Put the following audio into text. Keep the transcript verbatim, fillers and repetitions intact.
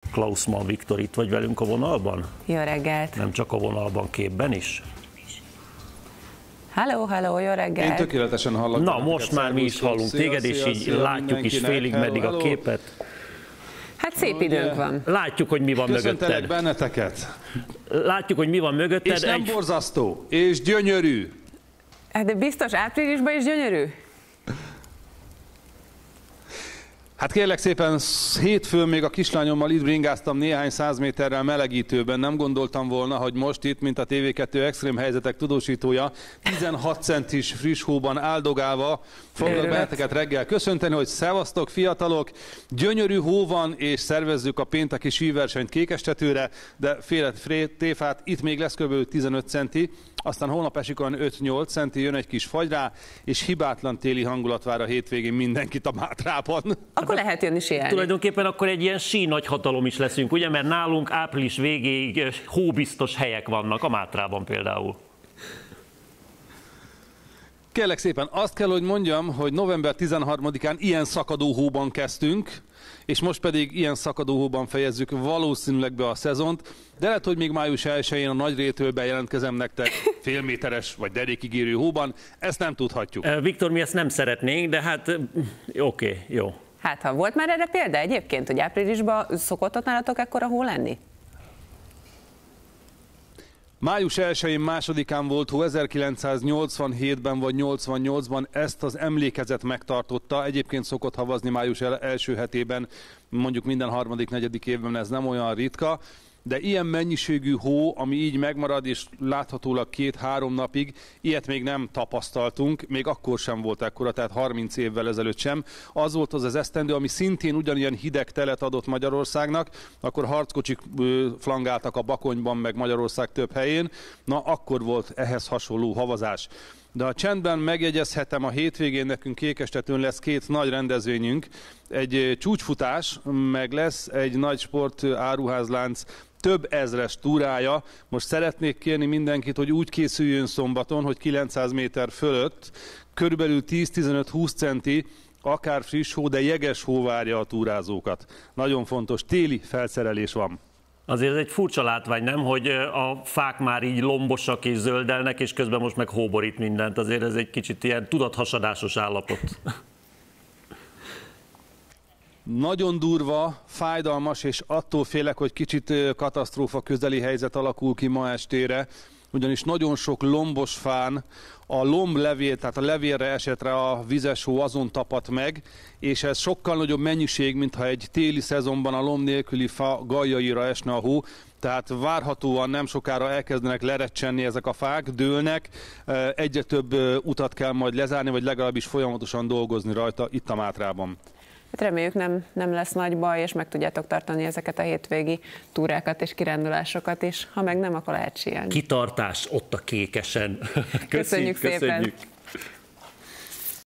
Klausmann Viktor itt vagy velünk a vonalban? Jó reggelt! Nem csak a vonalban, képben is? Halló, halló, jó reggelt! Én tökéletesen hallak. Na, most már mi is hallunk téged, és így látjuk is félig meddig a képet. Hát szép időnk van. Látjuk, hogy mi van mögötted. Köszöntelek benneteket. Látjuk, hogy mi van mögötted. És nem borzasztó, és gyönyörű. Hát de biztos áprilisban is gyönyörű? Hát kérlek szépen, hétfőn még a kislányommal itt bringáztam néhány száz méterrel melegítőben. Nem gondoltam volna, hogy most itt, mint a té vé kettő extrém helyzetek tudósítója, tizenhat centis friss hóban áldogálva foglak benneteket reggel köszönteni, hogy szevasztok fiatalok, gyönyörű hó van, és szervezzük a pénteki síversenyt Kékestetőre, de fél téfát, itt még lesz kb. tizenöt centi, aztán holnap esik olyan öt-nyolc centi, jön egy kis fagy rá, és hibátlan téli hangulat vár a hétvégén mindenkit a Mátrában. Akkor lehet jönni síelni. Tulajdonképpen akkor egy ilyen sí nagyhatalom is leszünk, ugye, mert nálunk április végéig hóbiztos helyek vannak, a Mátrában például. Kérlek szépen, azt kell, hogy mondjam, hogy november tizenharmadikán ilyen szakadó hóban kezdtünk, és most pedig ilyen szakadó hóban fejezzük valószínűleg be a szezont, de lehet, hogy még május elsején a Nagyrétől bejelentkezem nektek félméteres vagy derékig érő hóban, ezt nem tudhatjuk. Viktor, mi ezt nem szeretnénk, de hát oké, okay, jó. Hát ha volt már erre példa egyébként, hogy áprilisban szokott ott nálatok ekkora hó lenni? május elsején, másodikán volt hó, ezerkilencszáznyolcvanhétben vagy nyolcvannyolcban ezt az emlékezet megtartotta. Egyébként szokott havazni május első hetében, mondjuk minden harmadik, negyedik évben, ez nem olyan ritka. De ilyen mennyiségű hó, ami így megmarad, és láthatólag két-három napig, ilyet még nem tapasztaltunk, még akkor sem volt ekkora, tehát harminc évvel ezelőtt sem. Az volt az az esztendő, ami szintén ugyanilyen hideg telet adott Magyarországnak, akkor harckocsik flangáltak a Bakonyban, meg Magyarország több helyén, na akkor volt ehhez hasonló havazás. De a csendben megjegyezhetem, a hétvégén nekünk Kékestetőn lesz két nagy rendezvényünk, egy csúcsfutás, meg lesz egy nagy sport áruházlánc több ezres túrája. Most szeretnék kérni mindenkit, hogy úgy készüljön szombaton, hogy kilencszáz méter fölött, körülbelül tíz-tizenöt-húsz centi, akár friss hó, de jeges hó várja a túrázókat. Nagyon fontos, téli felszerelés van. Azért ez egy furcsa látvány, nem? Hogy a fák már így lombosak és zöldelnek, és közben most meg hóborít mindent. Azért ez egy kicsit ilyen tudathasadásos állapot. Nagyon durva, fájdalmas, és attól félek, hogy kicsit katasztrófa közeli helyzet alakul ki ma estére, ugyanis nagyon sok lombos fán a lomblevél, tehát a levélre esetre a vizes hó azon tapadt meg, és ez sokkal nagyobb mennyiség, mintha egy téli szezonban a lomb nélküli fa gajjaira esne a hó, tehát várhatóan nem sokára elkezdenek lerecsenni ezek a fák, dőlnek, egyre több utat kell majd lezárni, vagy legalábbis folyamatosan dolgozni rajta itt a Mátrában. Hát reméljük nem, nem lesz nagy baj, és meg tudjátok tartani ezeket a hétvégi túrákat és kirándulásokat is. Ha meg nem, akkor lehet síelni. Kitartás ott a Kékesen. Köszönjük, köszönjük szépen! Köszönjük.